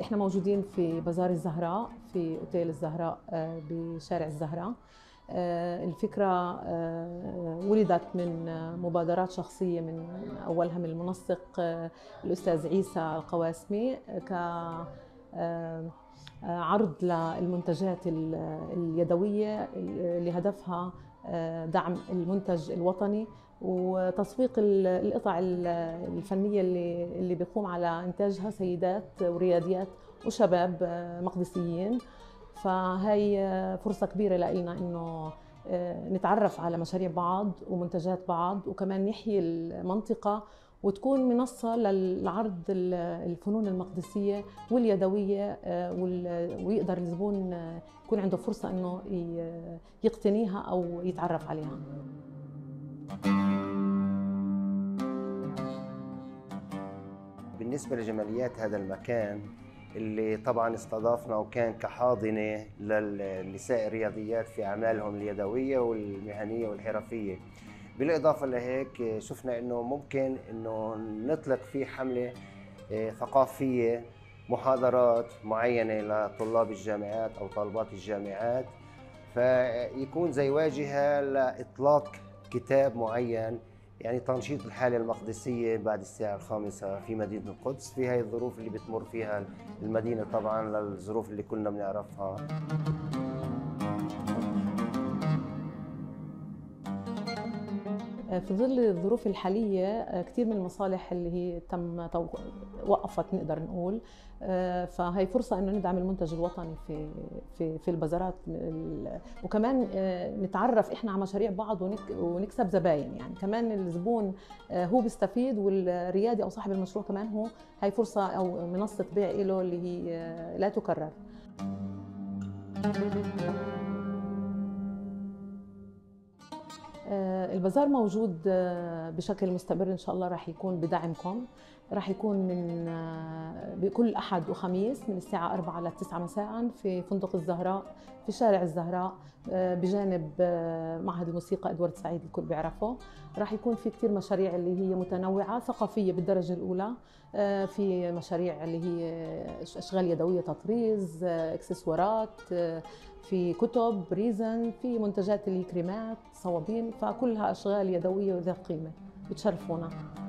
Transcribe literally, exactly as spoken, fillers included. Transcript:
احنا موجودين في بازار الزهراء في اوتيل الزهراء بشارع الزهراء. الفكرة ولدت من مبادرات شخصية، من أولها من المنسق الأستاذ عيسى القواسمي كعرض للمنتجات اليدوية اللي هدفها دعم المنتج الوطني وتسويق القطع الفنية اللي اللي بيقوم على إنتاجها سيدات ورياديات وشباب مقدسيين. فهي فرصة كبيرة لنا إنه نتعرف على مشاريع بعض ومنتجات بعض، وكمان نحيي المنطقة وتكون منصة للعرض الفنون المقدسية واليدوية، ويقدر الزبون يكون عنده فرصة إنه يقتنيها أو يتعرف عليها. بالنسبة لجماليات هذا المكان اللي طبعا استضافنا وكان كحاضنة للنساء الرياضيات في أعمالهم اليدوية والمهنية والحرفية، بالإضافة لهيك شفنا إنه ممكن إنه نطلق فيه حملة ثقافية، محاضرات معينة لطلاب الجامعات أو طالبات الجامعات، فيكون زي واجهة لإطلاق كتاب معين، يعني تنشيط الحالة المقدسية بعد الساعة الخامسة في مدينة القدس، في هاي الظروف اللي بتمر فيها المدينة طبعا للظروف اللي كلنا بنعرفها. في ظل الظروف الحالية كثير من المصالح اللي هي تم وقفت نقدر نقول، فهي فرصة إنه ندعم المنتج الوطني في في في البازارات، وكمان نتعرف إحنا على مشاريع بعض ونكسب زباين. يعني كمان الزبون هو بيستفيد، والريادي أو صاحب المشروع كمان هو هي فرصة أو منصة بيع له اللي هي لا تكرر. البازار موجود بشكل مستمر إن شاء الله، راح يكون بدعمكم، راح يكون من بكل أحد وخميس من الساعة أربعة للتسعة مساء في فندق الزهراء في شارع الزهراء بجانب معهد الموسيقى إدوارد سعيد الكل بيعرفه. راح يكون في كثير مشاريع اللي هي متنوعة ثقافية بالدرجة الأولى، في مشاريع اللي هي أشغال يدوية، تطريز، إكسسوارات، في كتب، ريزن، في منتجات اللي كريمات، صوابين، فكلها أشغال يدوية وذات قيمة. بتشرفونا.